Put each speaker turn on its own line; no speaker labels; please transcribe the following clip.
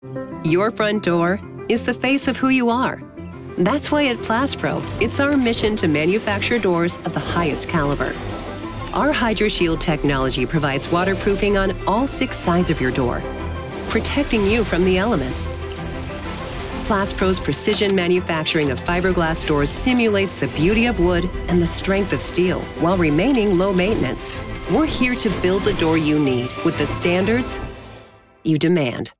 Your front door is the face of who you are. That's why at Plastpro, it's our mission to manufacture doors of the highest caliber. Our HydroShield technology provides waterproofing on all 6 sides of your door, protecting you from the elements. Plastpro's precision manufacturing of fiberglass doors simulates the beauty of wood and the strength of steel while remaining low maintenance. We're here to build the door you need with the standards you demand.